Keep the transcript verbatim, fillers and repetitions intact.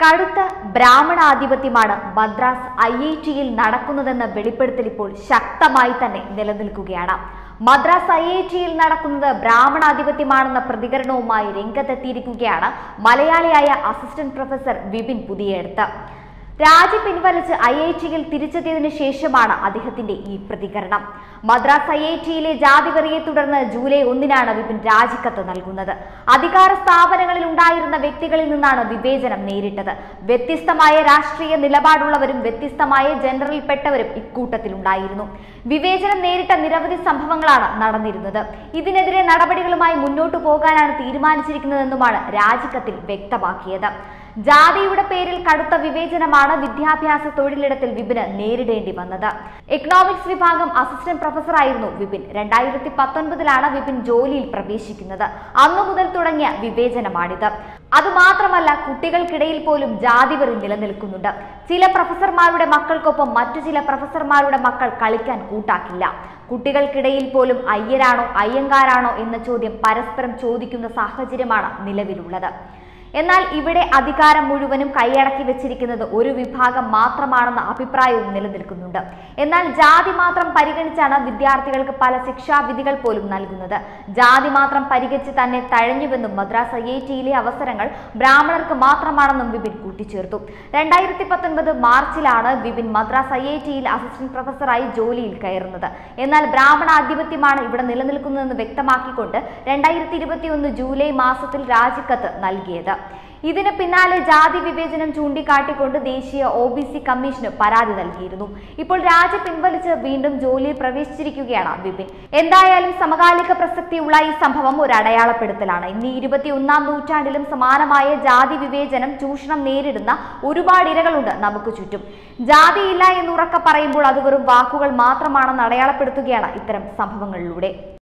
കടുത്ത ബ്രാഹ്മണാധിപത്യമാണ് Madras I I ടിയിൽ നടക്കുന്നതെന്ന വെളിപ്പെടുത്തൽ ഇപ്പോൾ ശക്തമായി തന്നെ നിലനിൽക്കുകയാണ്. മദ്രാസ് ഐ ഐ ടിയിൽ നടക്കുന്നത് ബ്രാഹ്മണാധിപത്യമാണെന്ന പ്രതികരണവുമായി രംഗത്തെത്തിയിരിക്കുകയാണ് മലയാളിയായ അസിസ്റ്റന്റ് പ്രൊഫസർ വിപിൻ പുതിയടത്ത്. രാജി പിൻവലിച്ച് ഐ ഐ ടിയിൽ തിരിച്ചെത്തിയതിനു ശേഷമാണ് അദ്ദേഹത്തിന്റെ ഈ പ്രതികരണം. മദ്രാസ് ഐ ഐ ടിയിലെ ജാതിവെറിയെ തുടർന്ന് ജൂലൈ ഒന്നിനാണ് വിപിൻ രാജിക്കത്ത് നൽകുന്നത്. അധികാര സ്ഥാപനങ്ങളിൽ ഉണ്ടായിരുന്ന വ്യക്തികളിൽ നിന്നാണ് വിവേചനം നേരിട്ടത്. വ്യത്യസ്തമായ രാഷ്ട്രീയ നിലപാടുള്ളവരും വ്യത്യസ്തമായ ജനറലിൽപ്പെട്ടവരും ഇക്കൂട്ടത്തിലുണ്ടായിരുന്നു. വിവേചനം നേരിട്ട നിരവധി സംഭവങ്ങളാണ് നടന്നിരുന്നത്. ഇതിനെതിരെ നടപടികളുമായി മുന്നോട്ടു പോകാനാണ് തീരുമാനിച്ചിരിക്കുന്നതെന്നുമാണ് രാജിക്കത്തിൽ വ്യക്തമാക്കിയത്. ജാതിയുടെ പേരിൽ കടുത്ത വിവേചനമാണ് വിദ്യാഭ്യാസ തൊഴിലിടത്തിൽ വിപിന് നേരിടേണ്ടി വന്നത്. എക്കണോമിക്സ് വിഭാഗം അസിസ്റ്റന്റ് പ്രൊഫസറായിരുന്നു വിപിൻ. രണ്ടായിരത്തി പത്തൊൻപതിലാണ് വിപിൻ ജോലിയിൽ പ്രവേശിക്കുന്നത്. അന്നു മുതൽ തുടങ്ങിയ വിവേചനമാണിത്. അതുമാത്രമല്ല, കുട്ടികൾക്കിടയിൽ പോലും ജാതിവെറി നിലനിൽക്കുന്നുണ്ട്. ചില പ്രൊഫസർമാരുടെ മക്കൾക്കൊപ്പം മറ്റു ചില പ്രൊഫസർമാരുടെ മക്കൾ കളിക്കാൻ കൂട്ടാക്കില്ല. കുട്ടികൾക്കിടയിൽ പോലും അയ്യരാണോ അയ്യങ്കാരാണോ എന്ന ചോദ്യം പരസ്പരം ചോദിക്കുന്ന സാഹചര്യമാണ് നിലവിലുള്ളത്. എന്നാൽ ഇവിടെ അധികാരം മുഴുവനും കൈയടക്കി വെച്ചിരിക്കുന്നത് ഒരു വിഭാഗം മാത്രമാണെന്ന അഭിപ്രായവും നിലനിൽക്കുന്നുണ്ട്. എന്നാൽ ജാതി മാത്രം പരിഗണിച്ചാണ് വിദ്യാർത്ഥികൾക്ക് പല ശിക്ഷാവിധികൾ പോലും നൽകുന്നത്. ജാതി മാത്രം പരിഗണിച്ച് തന്നെ തഴഞ്ഞുവെന്നും മദ്രാസ് ഐ ഐ ടിയിലെ അവസരങ്ങൾ ബ്രാഹ്മണർക്ക് മാത്രമാണെന്നും വിപിൻ കൂട്ടിച്ചേർത്തു. രണ്ടായിരത്തി പത്തൊൻപത് മാർച്ചിലാണ് വിപിൻ മദ്രാസ് ഐ ഐ ടിയിൽ അസിസ്റ്റന്റ് പ്രൊഫസറായി ജോലിയിൽ കയറുന്നത്. എന്നാൽ ബ്രാഹ്മണാധിപത്യമാണ് ഇവിടെ നിലനിൽക്കുന്നതെന്ന് വ്യക്തമാക്കിക്കൊണ്ട് രണ്ടായിരത്തി ഇരുപത്തി ഒന്ന് ജൂലൈ മാസത്തിൽ രാജിക്കത്ത് നൽകിയത്. ഇതിന് പിന്നാലെ ജാതി വിവേചനം ചൂണ്ടിക്കാട്ടിക്കൊണ്ട് ദേശീയ ഒ ബി സി കമ്മീഷന് പരാതി നൽകിയിരുന്നു. ഇപ്പോൾ രാജി പിൻവലിച്ച് വീണ്ടും ജോലിയിൽ പ്രവേശിച്ചിരിക്കുകയാണ് വിപിൻ. എന്തായാലും സമകാലിക പ്രസക്തിയുള്ള ഈ സംഭവം ഒരു അടയാളപ്പെടുത്തലാണ്. ഇന്ന് ഇരുപത്തി ഒന്നാം നൂറ്റാണ്ടിലും സമാനമായ ജാതി വിവേചനം, ചൂഷണം നേരിടുന്ന ഒരുപാട് ഇരകളുണ്ട് നമുക്ക് ചുറ്റും. ജാതിയില്ല എന്നുറക്കെ പറയുമ്പോൾ അത് വെറും വാക്കുകൾ മാത്രമാണെന്ന് അടയാളപ്പെടുത്തുകയാണ് ഇത്തരം സംഭവങ്ങളിലൂടെ.